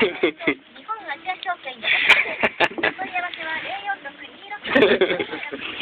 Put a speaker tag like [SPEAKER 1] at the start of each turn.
[SPEAKER 1] 日本アジア証券で問い合わせは046226